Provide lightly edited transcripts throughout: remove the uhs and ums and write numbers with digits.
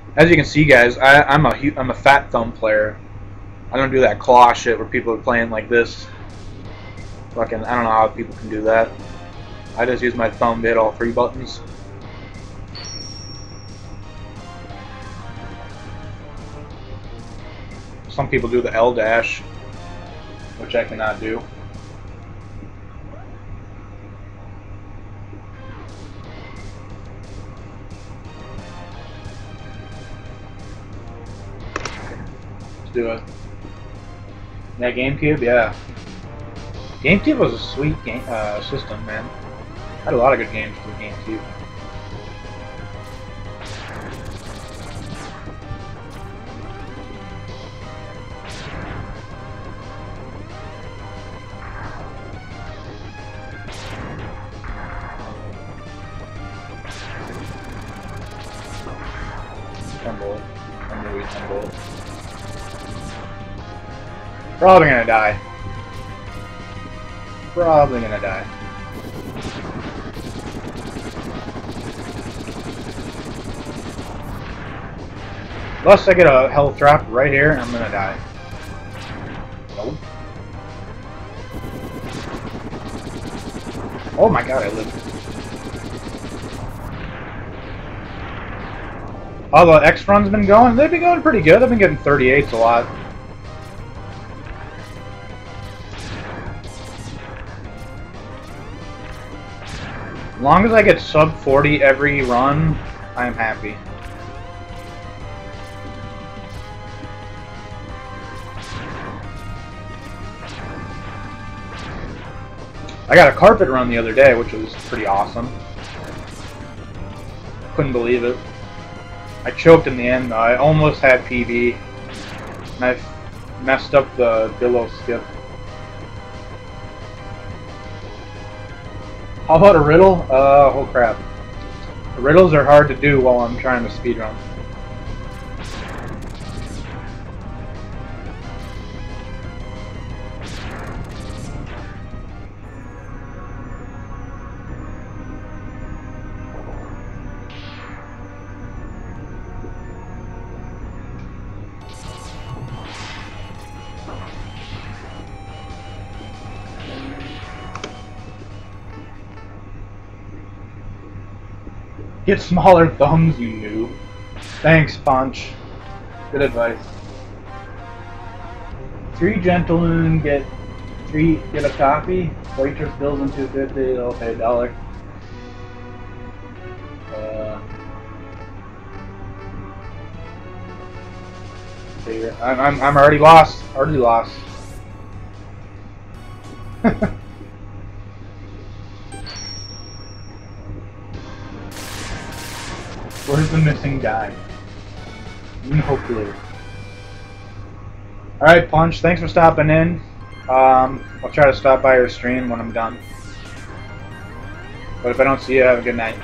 As you can see, guys, I'm a fat thumb player. I don't do that claw shit where people are playing like this. Fucking, I don't know how people can do that. I just use my thumb to hit all three buttons. Some people do the L dash, which I cannot do. Let's do it. Yeah, GameCube, yeah. GameCube was a sweet game system, man. Had a lot of good games for the GameCube. Tumble. Tumble. Probably gonna die. Probably gonna die. Unless I get a health drop right here, I'm gonna die. Nope. Oh my god, I lived. How the X run's been going? They've been going pretty good. I've been getting 38s a lot. As long as I get sub 40 every run, I'm happy. I got a carpet run the other day, which was pretty awesome. Couldn't believe it. I choked in the end, though. I almost had PB, and I messed up the billow skip. How about a riddle? Oh crap. The riddles are hard to do while I'm trying to speedrun. Get smaller thumbs, you noob. Thanks, Punch. Good advice. 3 gentlemen get a coffee. Waitress bills them $2.50. They'll pay $1. I'm already lost. Already lost. Where's the missing guy? Hopefully. Alright, Punch, thanks for stopping in. I'll try to stop by your stream when I'm done. But if I don't see you, have a good night.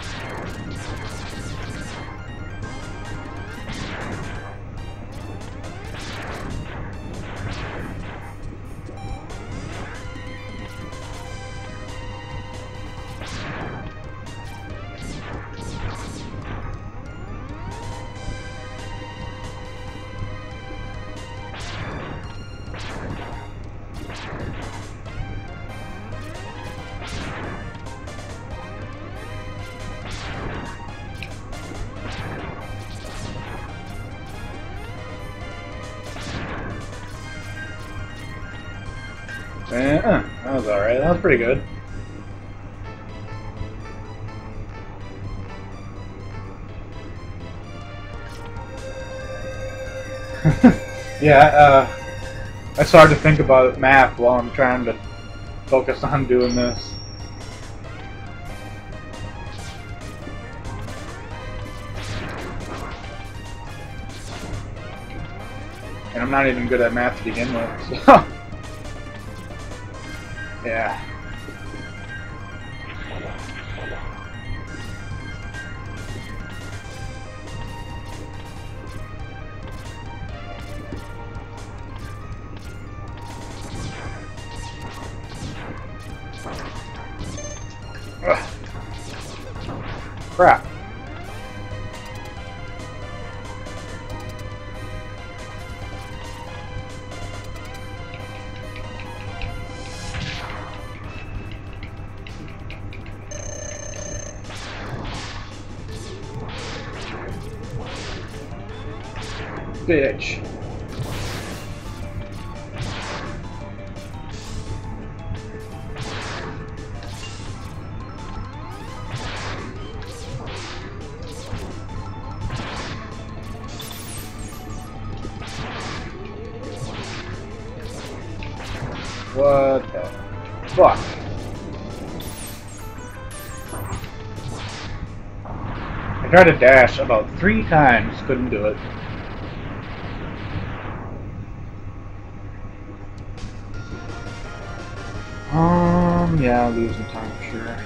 That was alright. That was pretty good. Yeah, it's hard to think about math while I'm trying to focus on doing this. And I'm not even good at math to begin with, so... Yeah. Ugh. Crap. bitch. What the fuck? I tried to dash about 3 times, couldn't do it. Yeah, losing time for sure.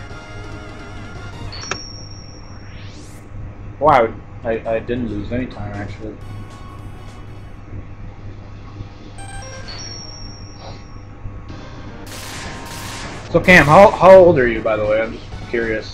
Wow, I didn't lose any time actually. So Cam, how old are you, by the way? I'm just curious.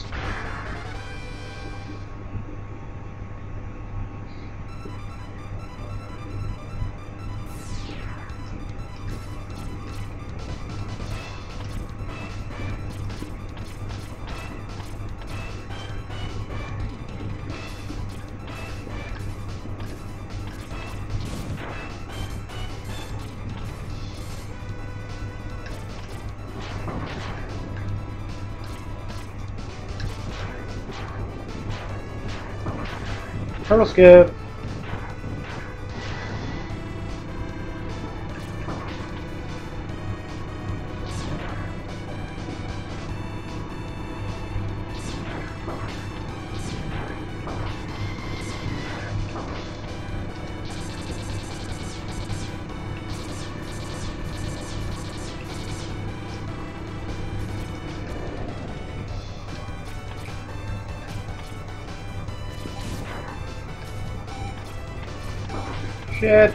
Turtle skip. Shit.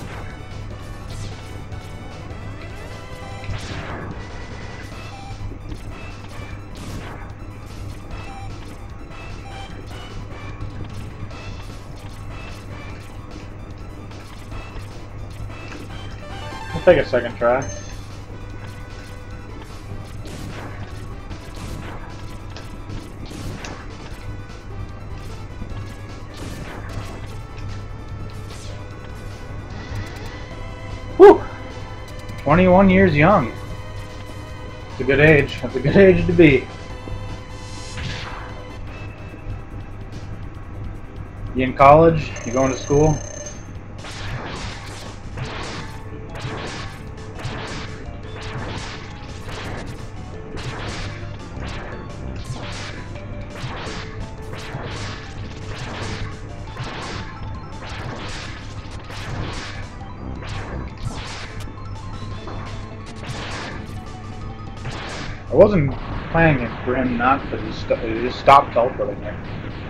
I'll take a second try. Whew! 21 years young. It's a good age. That's a good age to be. You in college? You going to school? I wasn't planning for him not to he just stopped teleporting there.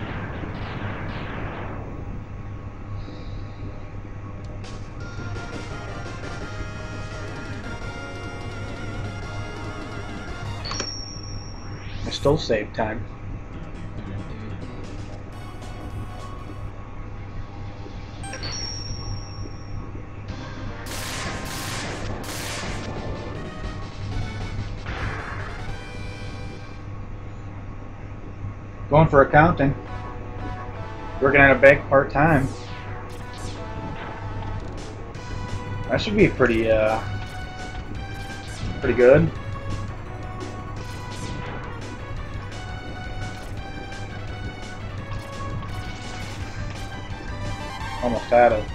I still saved time. Going for accounting. Working at a bank part-time. That should be pretty good. Almost had it.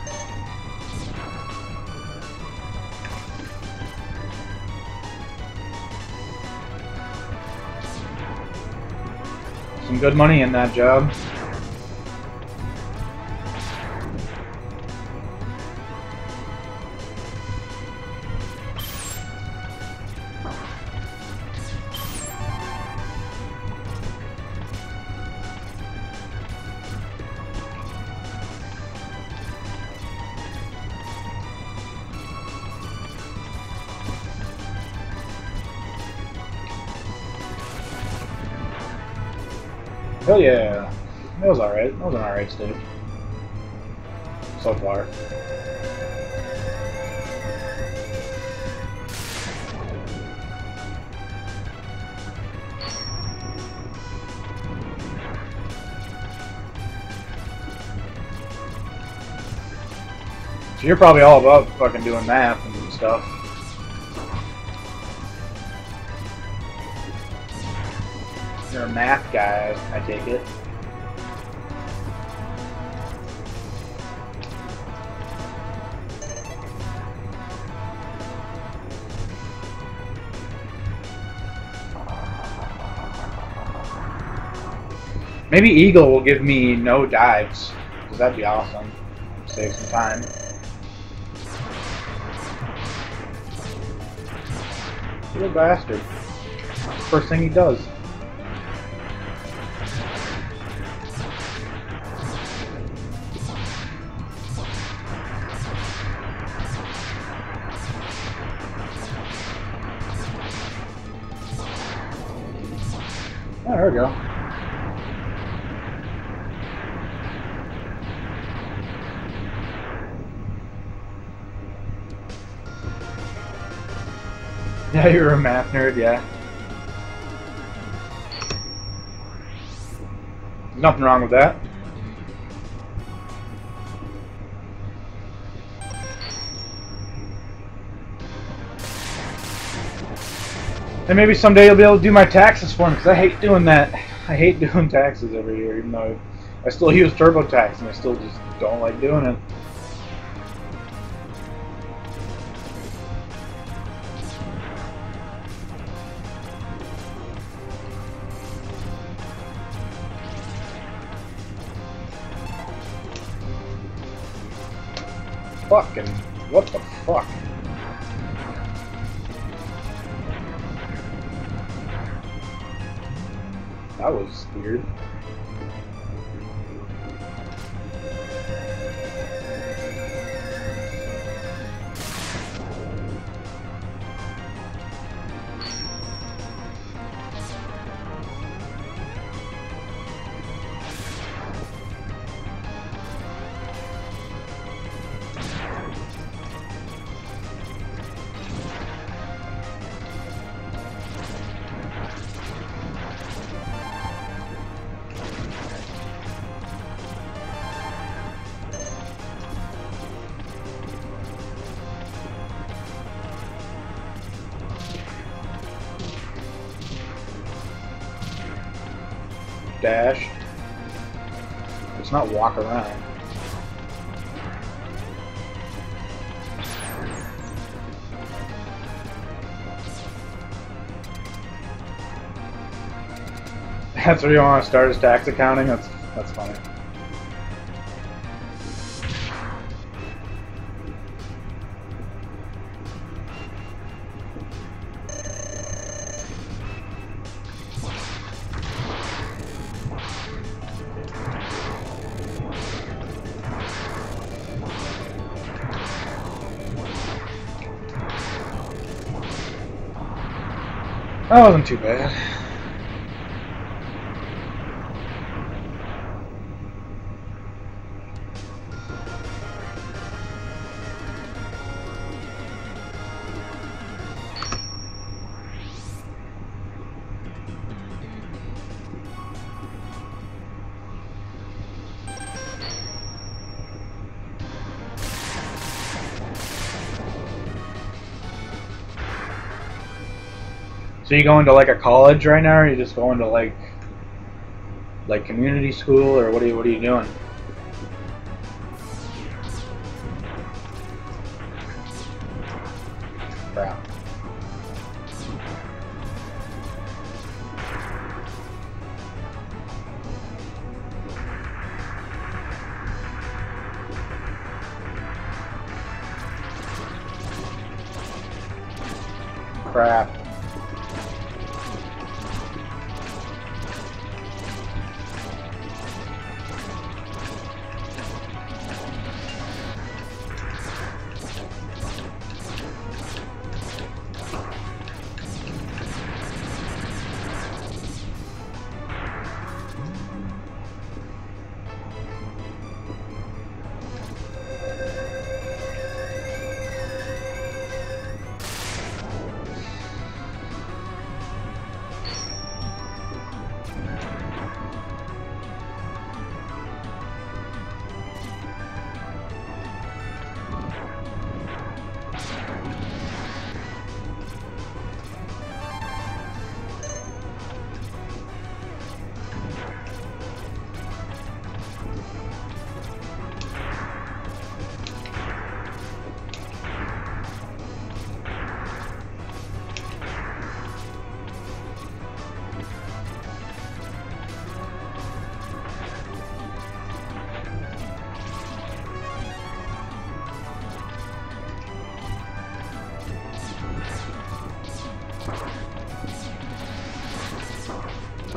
Some good money in that job. Oh yeah, that was alright. That was an alright stage. So far. So you're probably all about fucking doing math and stuff. You're a math guy, I take it. Maybe Eagle will give me no dives, because that'd be awesome. Save some time. Little bastard. First thing he does. Oh, there we go. Yeah, you're a math nerd, yeah. Nothing wrong with that. And maybe someday you'll be able to do my taxes for me, because I hate doing that. I hate doing taxes every year, even though I still use TurboTax, and I still just don't like doing it. Fucking, what the fuck? That was weird. Dash. Let's not walk around. That's where you want to start his tax accounting? That's funny. That wasn't too bad. So you going to like a college right now, or are you just going to like community school, or what are you doing? Crap. Crap.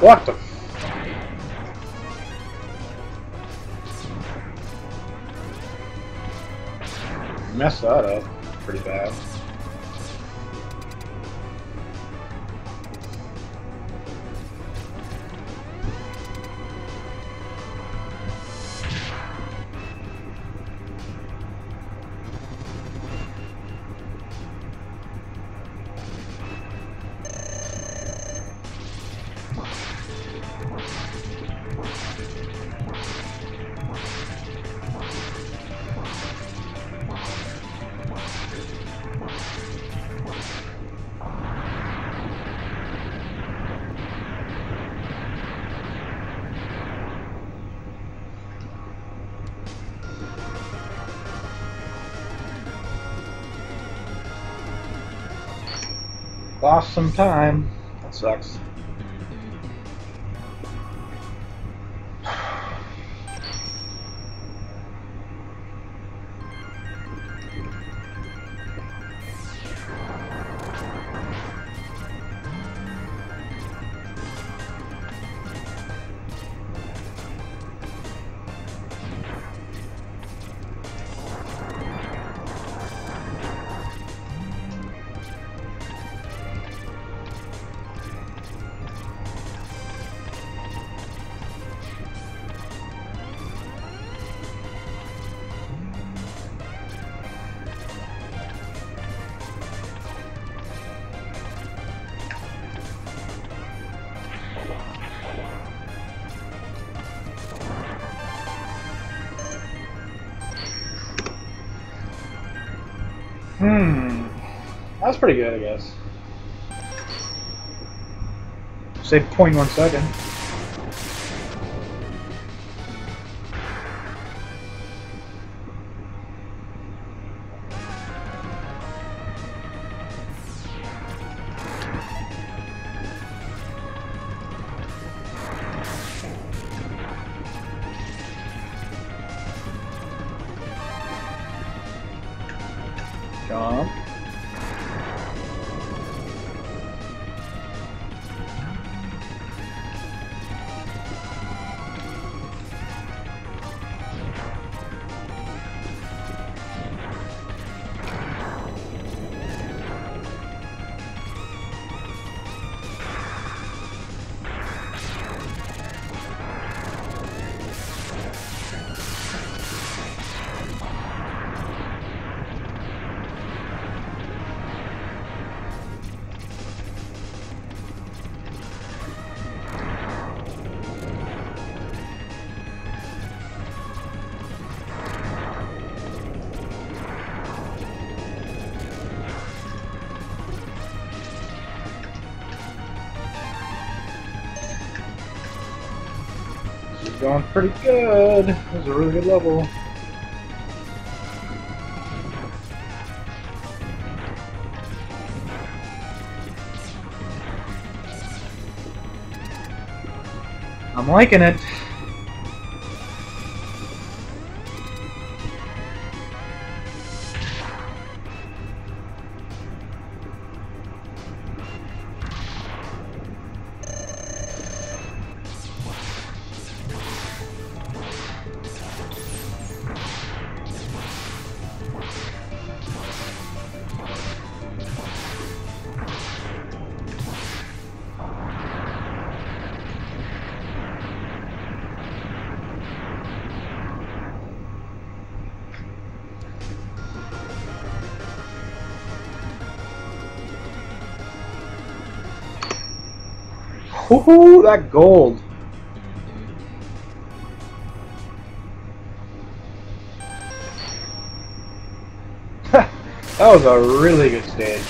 What the? Messed that up pretty bad. Lost some time. That sucks. That was pretty good, I guess. Saved 0.1 second. Jump. Going pretty good. This is a really good level. I'm liking it. Woohoo! That gold. That was a really good stage.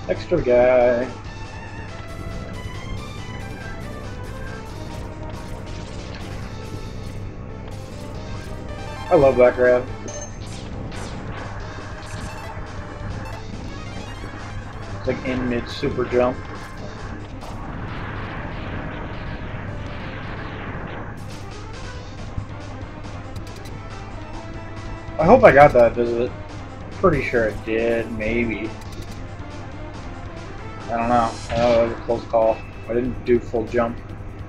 Extra guy. I love that grab. It's like in mid super jump. I hope I got that visit. Pretty sure I did, maybe. I don't know. That was a close call. I didn't do full jump.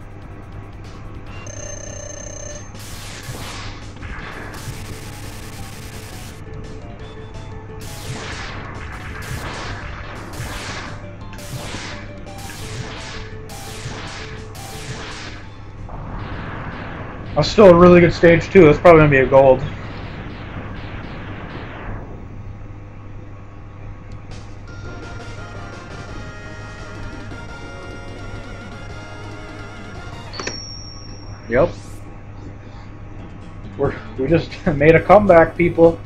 That's still a really good stage too. That's probably gonna be a gold. Yep. We just made a comeback, people.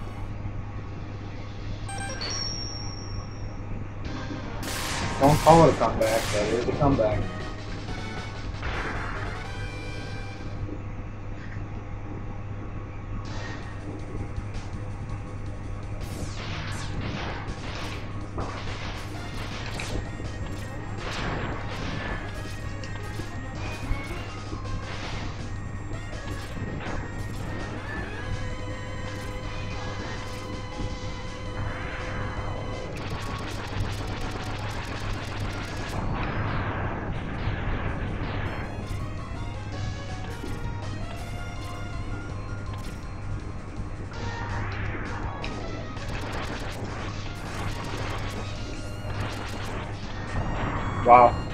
Don't call it a comeback, but it is a comeback. Wow.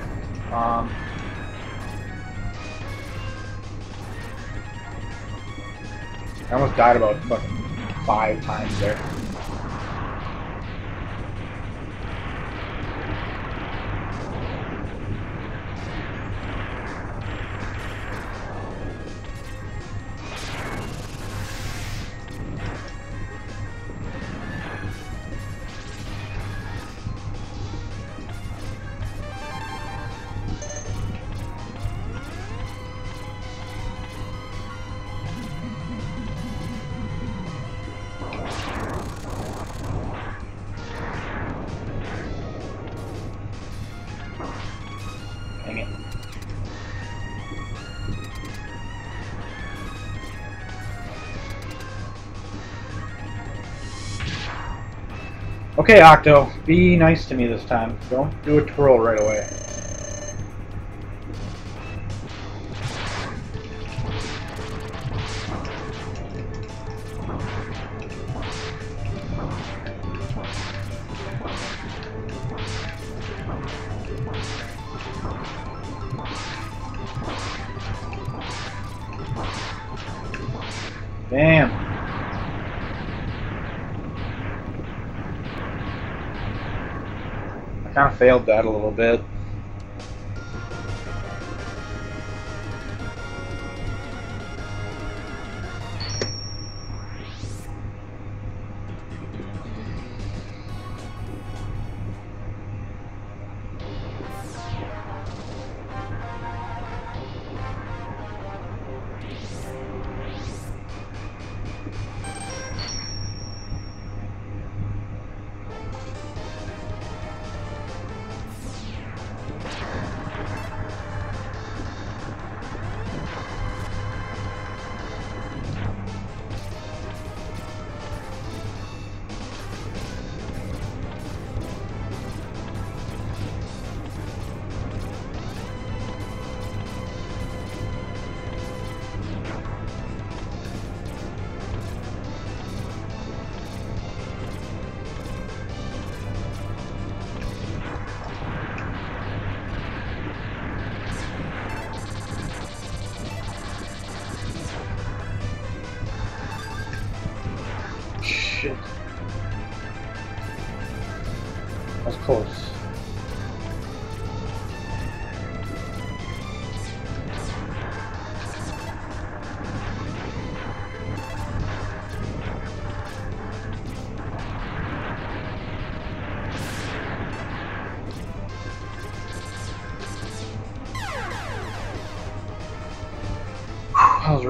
I almost died about fucking 5 times there. Dang it. Okay, Octo, be nice to me this time. Don't do a twirl right away. Damn. I kind of failed that a little bit. Shit. That's close.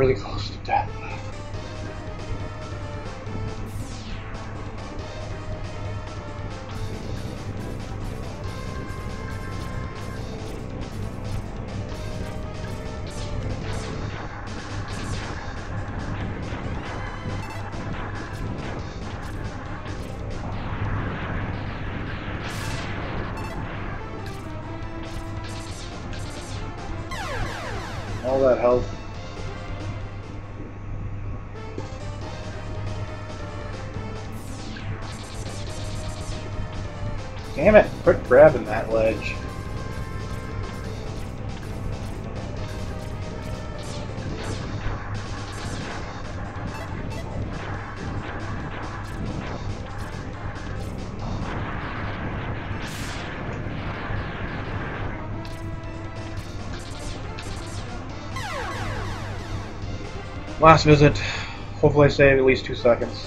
really close to death. All that health. Damn it, quit grabbing that ledge. Last visit. Hopefully I save at least 2 seconds.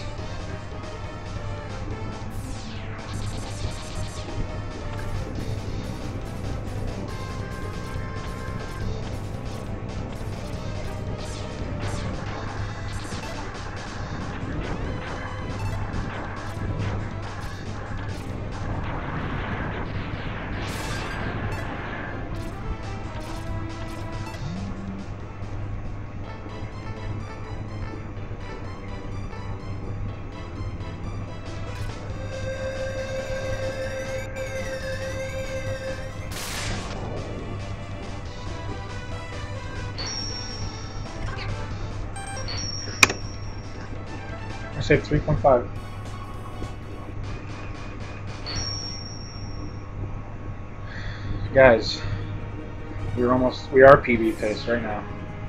I saved 3.5. Guys, we are PB pace right now.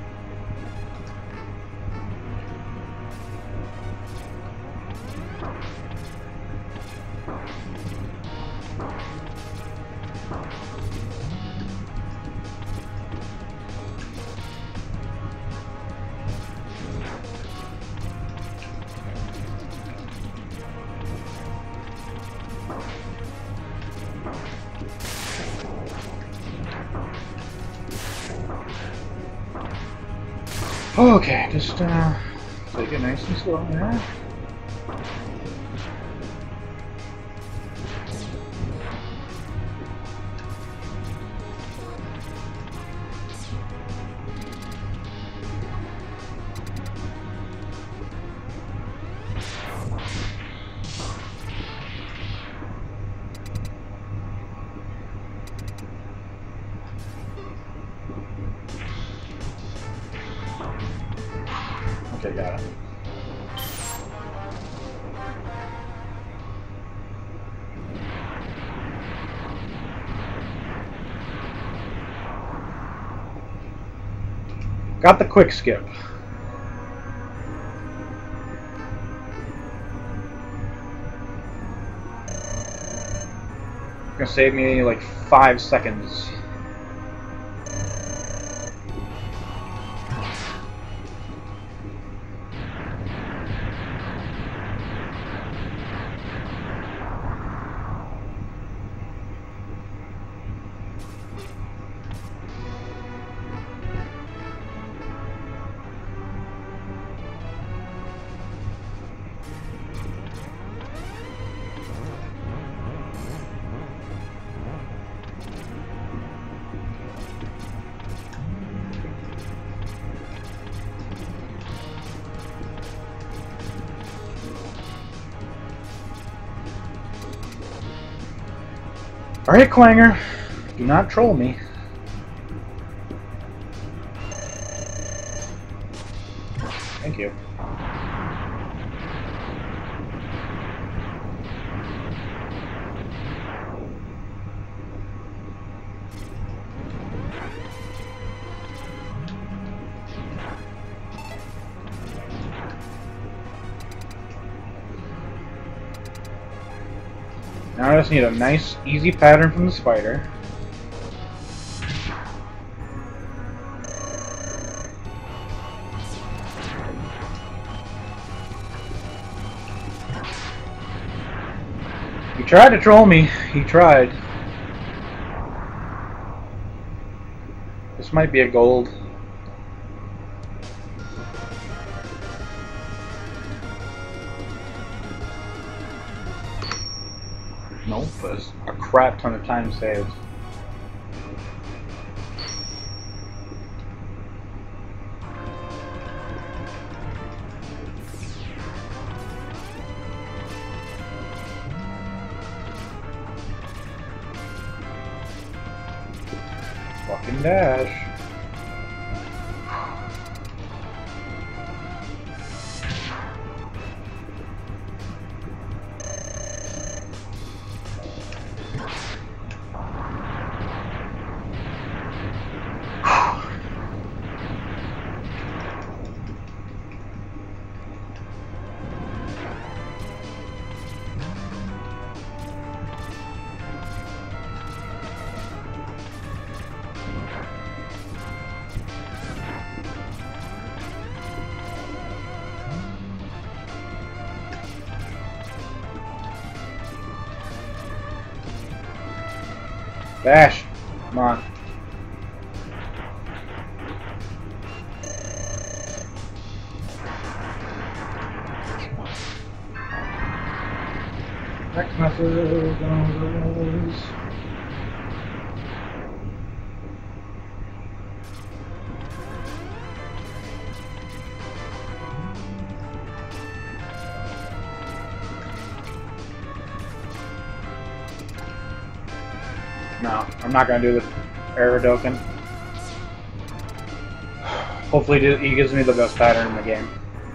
Okay, just take it nice and slow now. Okay, got it. Got the quick skip. Gonna save me like 5 seconds. Alright, Clanger, do not troll me. Thank you. Now I just need a nice, easy pattern from the spider. He tried to troll me. He tried. This might be a gold. Nope, it's a crap ton of time saved. Fucking dash. Dash. Come on. Next method goes. No, I'm not gonna do the Aerodoken. Hopefully he gives me the best pattern in the game.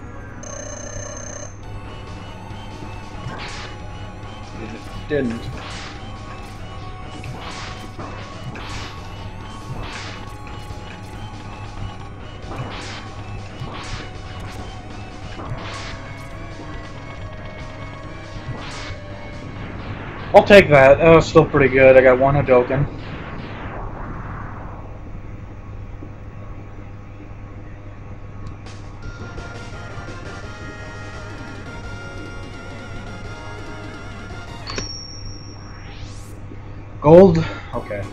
He didn't. I'll take that. That was still pretty good. I got one Hadoken. Gold? Okay.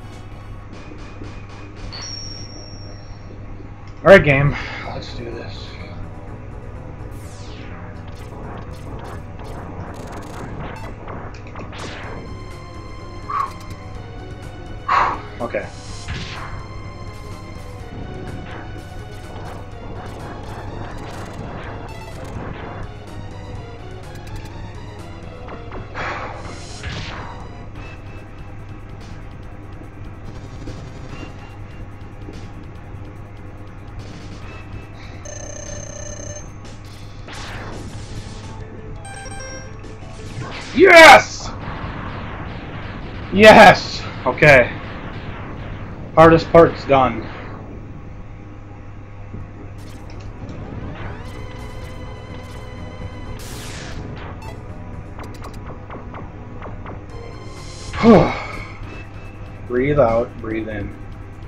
Alright, game. Let's do this. Okay. Yes! Yes! Okay. Hardest part's done. Breathe out, breathe in.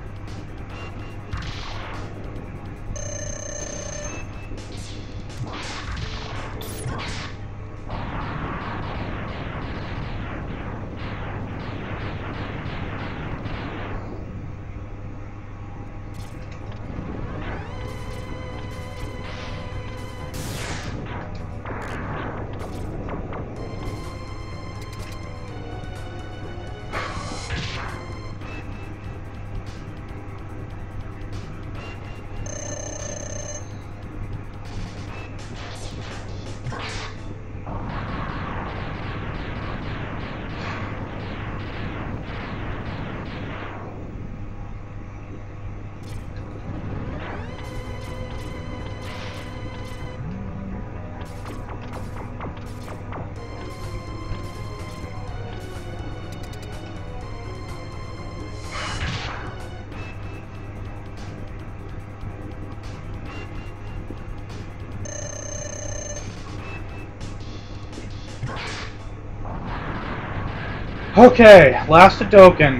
Okay, last Hadoken.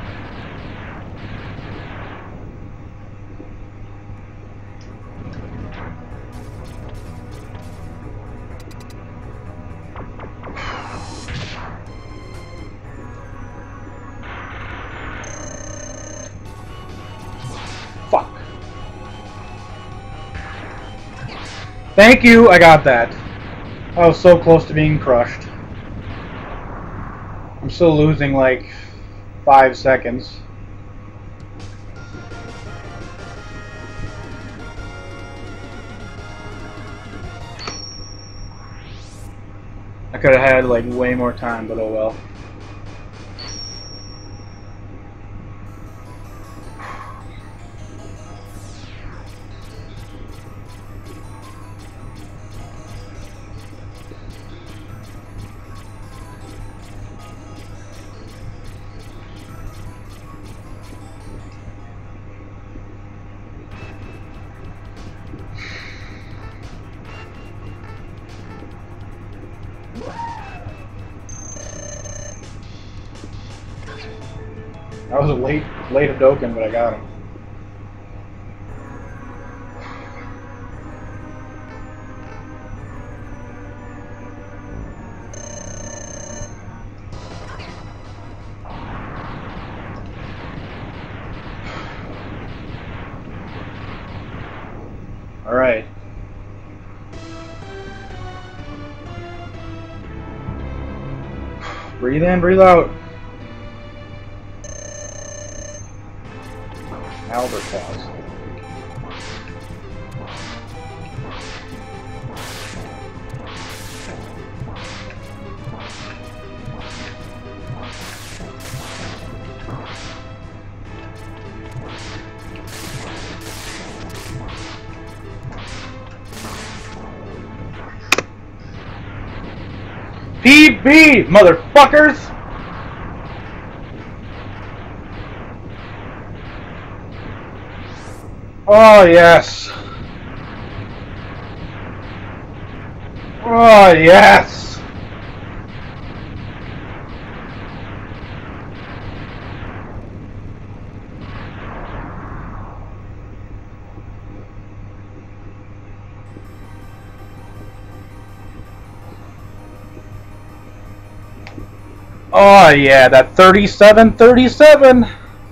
Fuck. Thank you, I got that. I was so close to being crushed. I'm still losing like 5 seconds. I could have had like way more time, but oh well. That was a late Hadoken, but I got him. All right. Breathe in, breathe out. Albatross. PB, motherfuckers! Oh, yes. Oh, yes. Oh, yeah, that 37.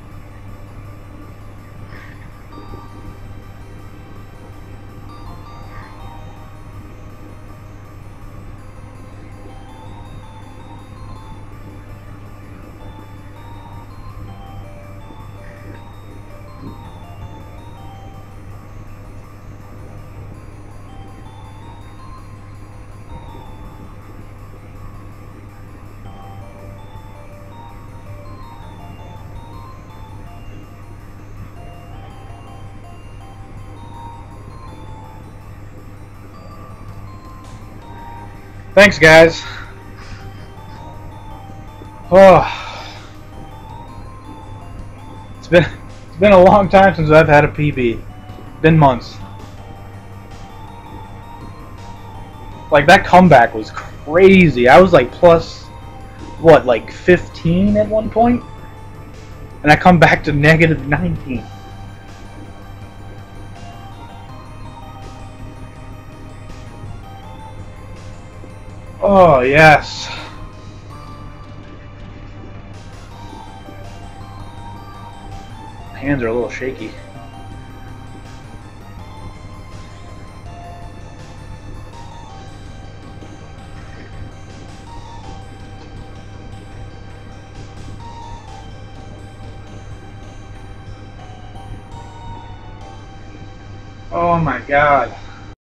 Thanks, guys. Oh, it's been a long time since I've had a PB. Been months. Like, that comeback was crazy. I was like plus, what, like 15 at one point? And I come back to negative 19. Oh, yes. Hands are a little shaky. Oh my God.